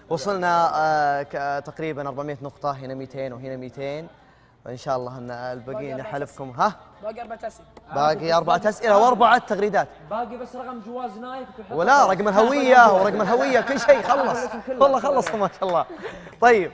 وصلنا تقريبا 400 نقطة، هنا 200 وهنا 200، وإن شاء الله أن الباقيين نحلفكم. ها؟ باقي 4 أسئلة. باقي 4 أسئلة و4 تغريدات. باقي بس رقم جواز نايف ولا رقم الهوية ورقم الهوية كل شيء خلص. والله خلص ما شاء الله. طيب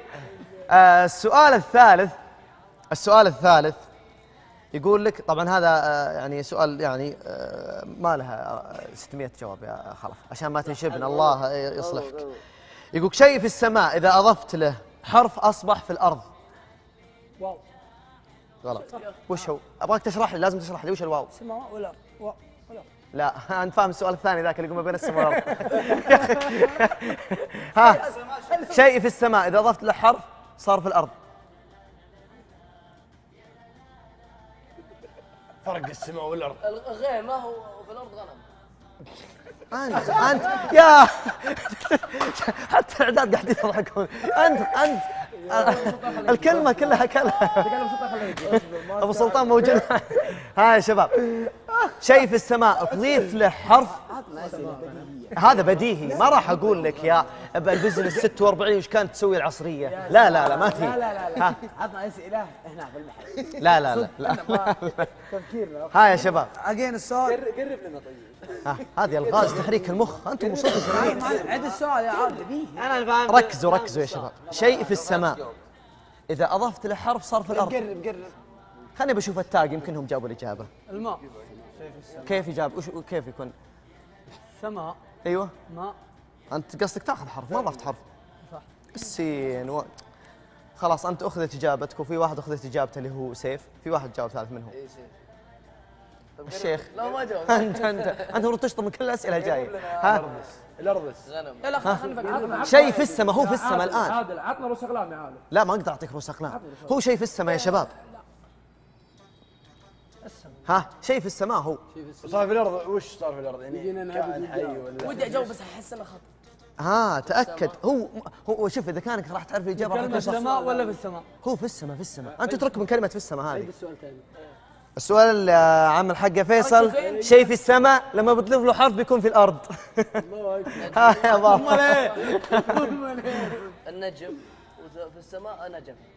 السؤال الثالث يقول لك، طبعا هذا يعني سؤال يعني ما لها 600 جواب يا خلف عشان ما تنشبنا، الله يصلحك. يقول شيء في السماء إذا أضفت له حرف أصبح في الأرض. واو. غلط. وش هو؟ أبغاك تشرح لي، لازم تشرح لي وش الواو؟ سماء ولا واو ولا. لا أنت فاهم السؤال الثاني ذاك اللي يقول ما بين السماء والأرض. يا أخي ها، شيء في السماء إذا أضفت له حرف صار في الأرض. فرق السماء والأرض. الغيم ما هو في الأرض غنم. أنت يا حتى الإعداد قاعدين يضحكون. أنت الكلمة كلها أبو سلطان موجود. ها يا شباب، شيء في السماء تضيف له حرف، هذا بديهي، ما راح أقول لك يا البزنس 46 وش كانت تسوي العصرية. لا ما تجي. لا عطنا أسئلة هنا في المحل. لا تفكيرنا. ها يا شباب، أجين السؤال. قرب لنا طيب. هذه الغاز تحريك المخ، أنتم مصدقين. عد السؤال يا عبد. أنا فاهم. ركزوا يا شباب. شيء في السماء إذا أضفت له حرف صار في الأرض. قرب. خليني بشوف التاج يمكنهم جابوا الإجابة. الماء. كيف يجاب؟ كيف يكون؟ سماء. أيوه ماء. أنت قصدك تاخذ حرف، ما ضفت حرف. صح. السين خلاص أنت أخذت إجابتك، وفي واحد أخذت إجابته اللي هو سيف، في واحد جاوب ثالث منهم. الشيخ. لا ما جاوب. أنت المفروض تشطب من كل الأسئلة الجاية. ها؟ الأرض غنم. لا خلنا شيء في السماء، هو في السماء الآن. عادل عطنا رؤوس اقلام يا عادل. لا ما أقدر أعطيك رؤوس أقلام، هو شيء في السماء يا شباب. ها، شيء في السماء هو. صار في الأرض. وش صار في الأرض يعني؟ كائن حي ولا؟ ودي أجاوب بس أحس إنه خطأ. تأكد. هو شوف، إذا كانك راح تعرف الإجابة راح كلمة تكون صح. السماء ولا في السماء؟ هو في السماء. أنت اترك من كلمة في السماء هذه. السؤال ثاني. السؤال عم الحق فيصل، شيء في السماء لما بتضيف له حرف بيكون في الأرض. ها يا بابا. النجم وفي السماء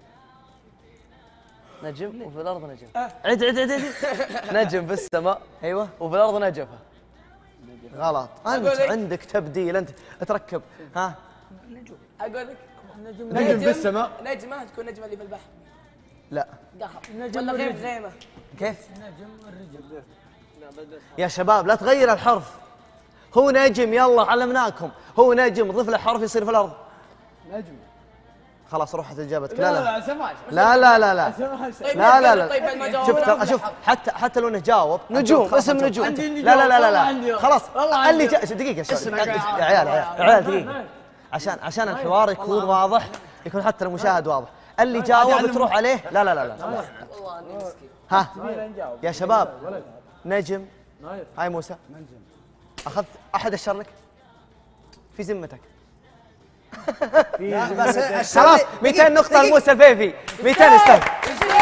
نجم وفي الأرض نجم. عد. نجم في السماء أيوه وفي الأرض نجفة. غلط. أنت عندك تبديل، أنت تركب. ها، أقول لك نجم في السماء. نجمة تكون نجمة اللي في البحر. لا قهر. ولا غيمة. كيف؟ يا شباب لا تغير الحرف، هو نجم، يلا علمناكم، هو نجم ضيف له حرف يصير في الأرض. نجم. خلاص روحت إجابتك. لا سماش. لا طيب ما جاوب. شوف حتى لو انه جاوب نجوم، اسم نجوم. لا خلاص. اللي دقيقة يا عيال دقيقة، عشان الحوار يكون واضح، يكون حتى المشاهد واضح. اللي جاوب تروح عليه. لا والله اني مسكين. ها يا شباب، نجم. هاي موسى، اخذت احد اشر لك في ذمتك. بس خلاص 200 نقطة لموسى الفيفي. 200 استاذ.